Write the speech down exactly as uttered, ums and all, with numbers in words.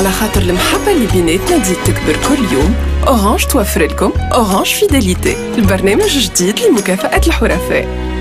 وعلى خاطر المحبة اللي بيناتنا تزيد تكبر كل يوم، أورانج توفر لكم أورانج فيداليتي، البرنامج جديد لمكافأة الحرفاء.